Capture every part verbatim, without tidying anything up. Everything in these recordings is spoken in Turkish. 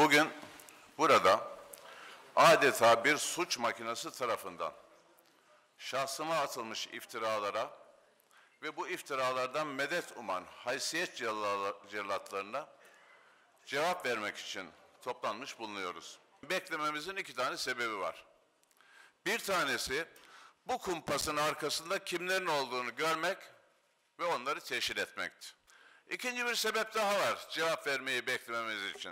Bugün burada adeta bir suç makinesi tarafından şahsıma atılmış iftiralara ve bu iftiralardan medet uman haysiyet cellatlarına cevap vermek için toplanmış bulunuyoruz. Beklememizin iki tane sebebi var. Bir tanesi bu kumpasın arkasında kimlerin olduğunu görmek ve onları teşhir etmekti. İkinci bir sebep daha var cevap vermeyi beklememiz için.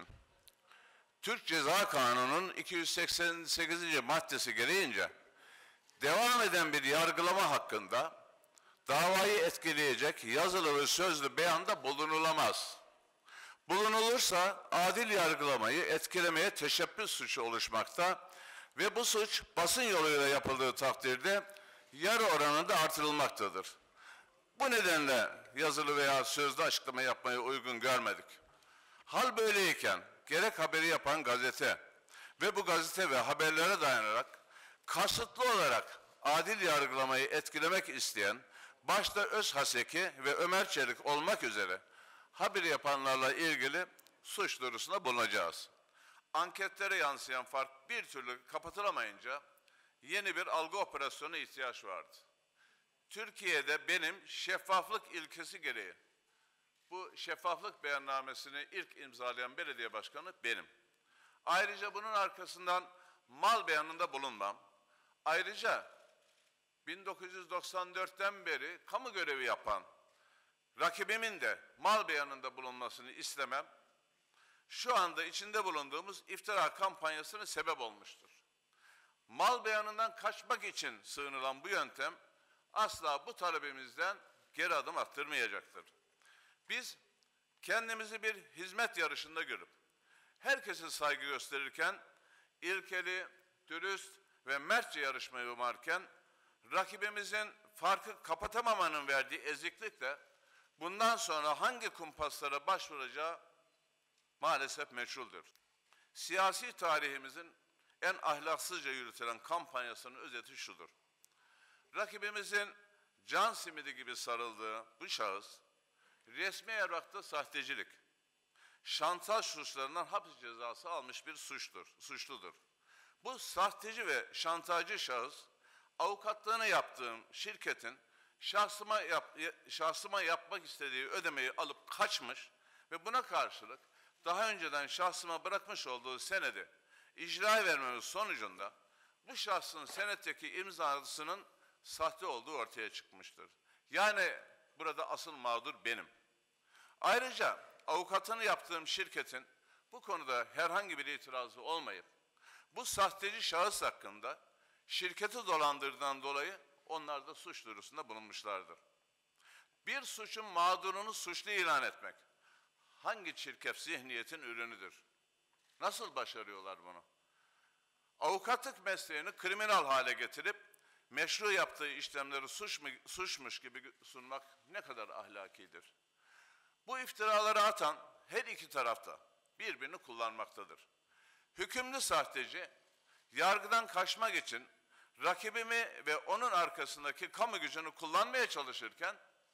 Türk Ceza Kanunu'nun iki yüz seksen sekizinci maddesi gereğince devam eden bir yargılama hakkında davayı etkileyecek yazılı ve sözlü beyanda bulunulamaz. Bulunulursa adil yargılamayı etkilemeye teşebbüs suçu oluşmakta ve bu suç basın yoluyla yapıldığı takdirde yarı oranında artırılmaktadır. Bu nedenle yazılı veya sözlü açıklama yapmayı uygun görmedik. Hal böyleyken gerek haberi yapan gazete ve bu gazete ve haberlere dayanarak kasıtlı olarak adil yargılamayı etkilemek isteyen başta Özhaseki ve Ömer Çelik olmak üzere haber yapanlarla ilgili suç duyurusunda bulunacağız. Anketlere yansıyan fark bir türlü kapatılamayınca yeni bir algı operasyonuna ihtiyaç vardı. Türkiye'de benim şeffaflık ilkesi gereği bu şeffaflık beyannamesini ilk imzalayan belediye başkanı benim. Ayrıca bunun arkasından mal beyanında bulunmam. Ayrıca bin dokuz yüz doksan dörtten beri kamu görevi yapan rakibimin de mal beyanında bulunmasını istemem, şu anda içinde bulunduğumuz iftira kampanyasına sebep olmuştur. Mal beyanından kaçmak için sığınılan bu yöntem asla bu talebimizden geri adım attırmayacaktır. Biz kendimizi bir hizmet yarışında görüp herkese saygı gösterirken ilkeli, dürüst ve mertçe yarışmayı umarken rakibimizin farkı kapatamamanın verdiği eziklikle bundan sonra hangi kumpaslara başvuracağı maalesef meçhuldür. Siyasi tarihimizin en ahlaksızca yürütülen kampanyasının özeti şudur. Rakibimizin can simidi gibi sarıldığı bu şahıs, resmi evrakta sahtecilik, şantaj suçlarından hapis cezası almış bir suçtur, suçludur. Bu sahteci ve şantajcı şahıs, avukatlığını yaptığım şirketin şahsıma, yap, şahsıma yapmak istediği ödemeyi alıp kaçmış ve buna karşılık daha önceden şahsıma bırakmış olduğu senedi icraya vermemiz sonucunda bu şahsın senetteki imzasının sahte olduğu ortaya çıkmıştır. Yani burada asıl mağdur benim. Ayrıca avukatını yaptığım şirketin bu konuda herhangi bir itirazı olmayıp bu sahteci şahıs hakkında şirketi dolandırdığından dolayı onlar da suç duyurusunda bulunmuşlardır. Bir suçun mağdurunu suçlu ilan etmek hangi çirkef zihniyetin ürünüdür? Nasıl başarıyorlar bunu? Avukatlık mesleğini kriminal hale getirip meşru yaptığı işlemleri suç mu, suçmuş gibi sunmak ne kadar ahlakidir? Bu iftiraları atan her iki tarafta birbirini kullanmaktadır. Hükümlü sahteci, yargıdan kaçmak için rakibimi ve onun arkasındaki kamu gücünü kullanmaya çalışırken,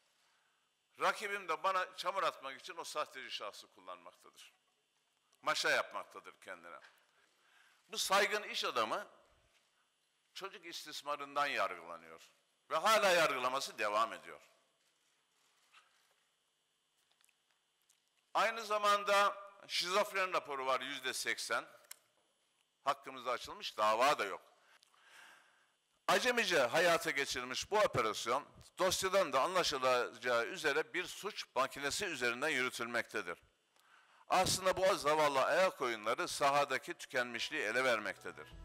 rakibim de bana çamur atmak için o sahteci şahsı kullanmaktadır. Maşa yapmaktadır kendine. Bu saygın iş adamı çocuk istismarından yargılanıyor ve hala yargılaması devam ediyor. Aynı zamanda şizofren raporu var yüzde seksen. Hakkımızda açılmış dava da yok. Acemice hayata geçirilmiş bu operasyon dosyadan da anlaşılacağı üzere bir suç makinesi üzerinden yürütülmektedir. Aslında bu zavallı ayak oyunları sahadaki tükenmişliği ele vermektedir.